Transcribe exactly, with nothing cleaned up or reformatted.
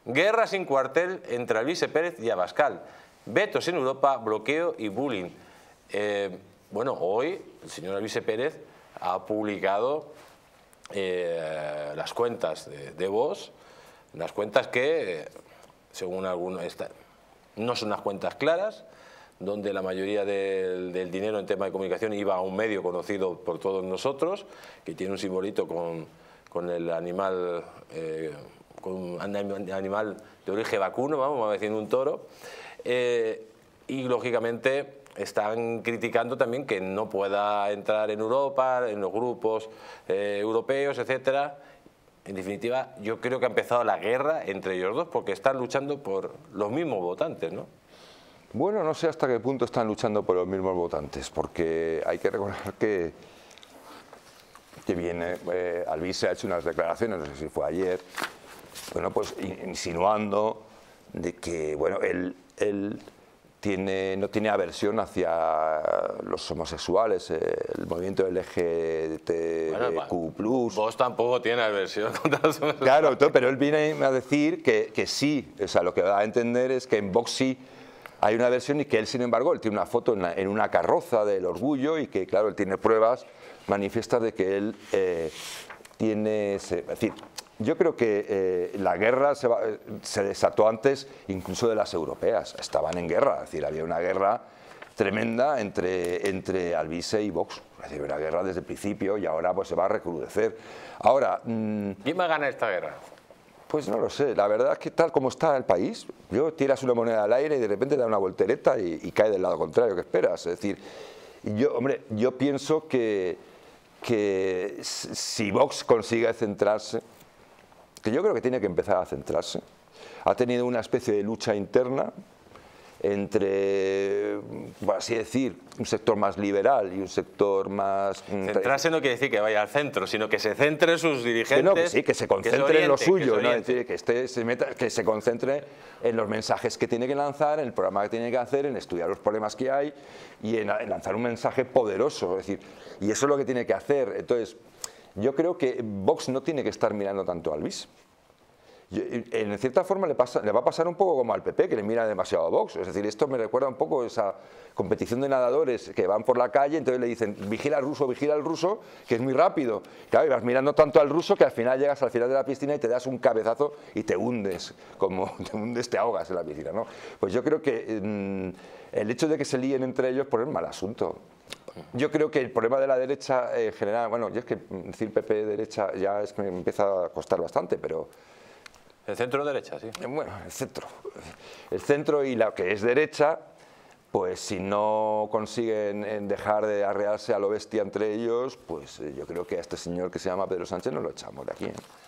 Guerra sin cuartel entre Alvise Pérez y Abascal. Vetos en Europa, bloqueo y bullying. Eh, bueno, hoy el señor Alvise Pérez ha publicado eh, las cuentas de, de Vox, las cuentas que, eh, según algunos, está, no son unas cuentas claras, donde la mayoría del, del dinero en tema de comunicación iba a un medio conocido por todos nosotros, que tiene un simbolito con, con el animal, eh, con un animal de origen vacuno, vamos a decir un toro, eh, y lógicamente están criticando también que no pueda entrar en Europa, en los grupos eh, europeos, etcétera. En definitiva, yo creo que ha empezado la guerra entre ellos dos porque están luchando por los mismos votantes, ¿no? Bueno, no sé hasta qué punto están luchando por los mismos votantes, porque hay que recordar que, que viene, eh, Alvise ha hecho unas declaraciones, no sé si fue ayer, bueno, pues insinuando de que, bueno, él, él tiene, no tiene aversión hacia los homosexuales, eh, el movimiento L G B T Q plus. Bueno, vos tampoco tiene aversión contra los homosexuales. Claro, pero él viene a decir que, que sí, o sea, lo que da a entender es que en Vox sí hay una versión y que él, sin embargo, él tiene una foto en, la, en una carroza del orgullo y que, claro, él tiene pruebas manifiestas de que él eh, tiene... Ese, es decir, yo creo que eh, la guerra se, va, se desató antes incluso de las europeas, estaban en guerra, es decir, había una guerra tremenda entre, entre Alvise y Vox, es decir, una guerra desde el principio y ahora pues se va a recrudecer. Ahora... Mmm, ¿quién va a ganar esta guerra? Pues no lo sé, la verdad es que tal como está el país, yo tiras una moneda al aire y de repente da una voltereta y, y cae del lado contrario que esperas. Es decir, yo, hombre, yo pienso que, que si Vox consigue centrarse, que yo creo que tiene que empezar a centrarse, ha tenido una especie de lucha interna entre, por así decir, un sector más liberal y un sector más... Centrarse no quiere decir que vaya al centro, sino que se centre en sus dirigentes. Que no, que sí, que se concentre que se oriente, en lo suyo, que se, ¿no? Es decir, que, esté, se meta, que se concentre en los mensajes que tiene que lanzar, en el programa que tiene que hacer, en estudiar los problemas que hay y en, en lanzar un mensaje poderoso. Es decir, y eso es lo que tiene que hacer. Entonces, yo creo que Vox no tiene que estar mirando tanto a Alvise. En cierta forma le, pasa, le va a pasar un poco como al P P, que le mira demasiado a Vox. Es decir, esto me recuerda un poco a esa competición de nadadores que van por la calle, entonces le dicen, vigila al ruso, vigila al ruso, que es muy rápido. Claro, y vas mirando tanto al ruso que al final llegas al final de la piscina y te das un cabezazo y te hundes, como te hundes, te ahogas en la piscina, ¿no? Pues yo creo que mmm, el hecho de que se líen entre ellos pues es mal asunto. Yo creo que el problema de la derecha en eh, general, bueno, yo es que decir P P derecha ya es que me empieza a costar bastante, pero... El centro derecha, sí. Bueno, el centro. El centro y la que es derecha, pues si no consiguen dejar de arrearse a lo bestia entre ellos, pues yo creo que a este señor que se llama Pedro Sánchez nos lo echamos de aquí, ¿eh?